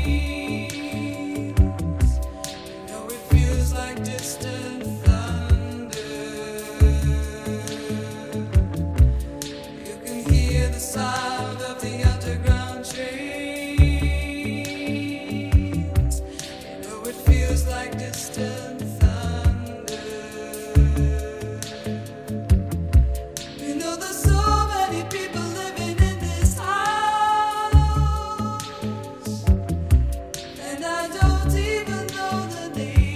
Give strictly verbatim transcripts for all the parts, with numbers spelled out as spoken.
know it feels like distant thunder. You can hear the sound of the underground trains. You know it feels like distant thunder. You know there's so many people living in this house, and I don't even know the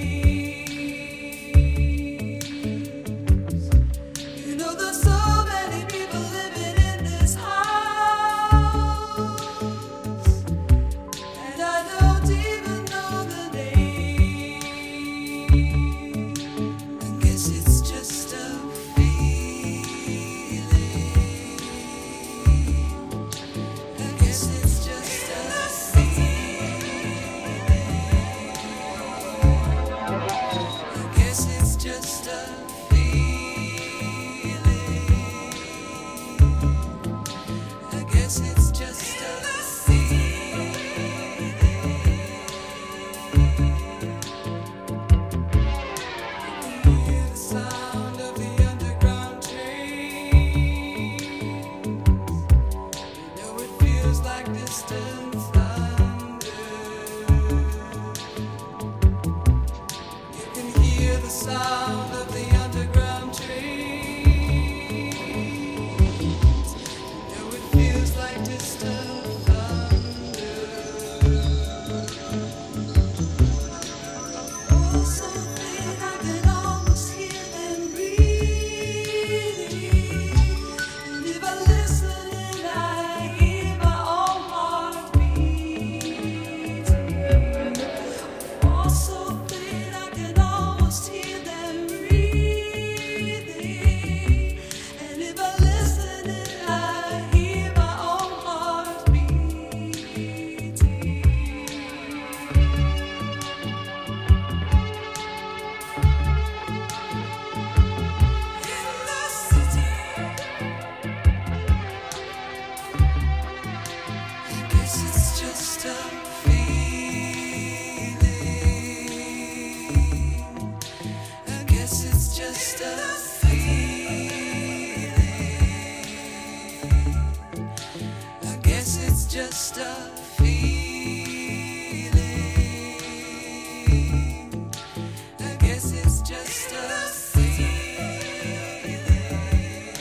names. You know there's so many people living in this house, and I don't even know the names. I guess it's just a feeling. I guess it's just a feeling. I guess it's just a feeling. I guess it's just a feeling. You hear the sound of the underground train. You know it feels like distant thunder. You can hear the sound of the underground trains. You know it feels like distant thunder. Oh, so thin I can almost hear them breathing. And if I listen and I hear my own heart beating. Oh, so thin I can almost hear them breathing. And if I listen and I hear my own heart beating. In the city, I guess it's just a feeling. I guess it's just a feeling. I guess it's just a feeling. I guess it's just a feeling.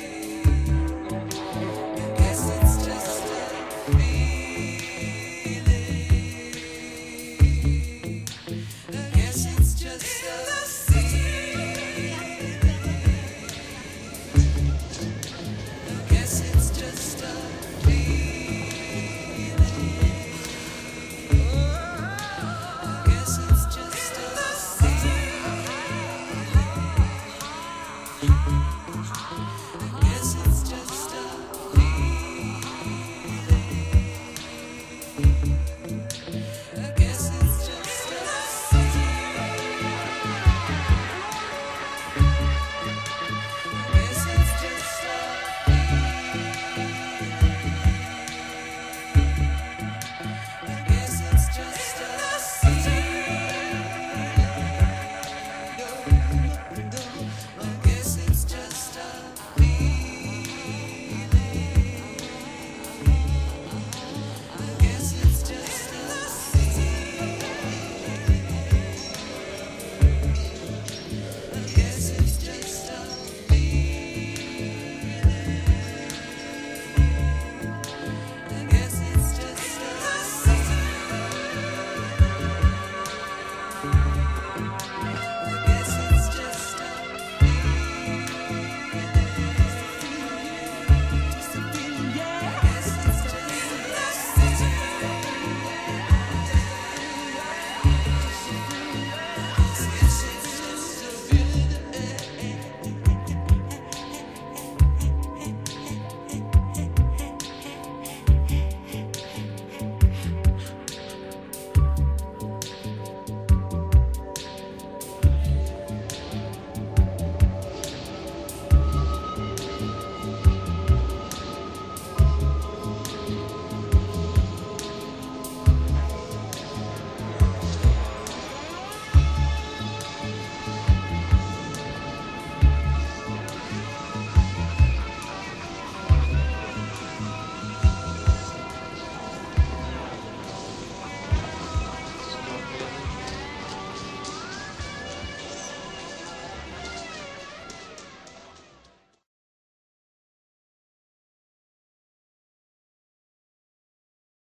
I guess it's just a feeling. I guess it's just a feeling. I guess it's just a feeling. I guess it's just a feeling. I guess it's just a feeling.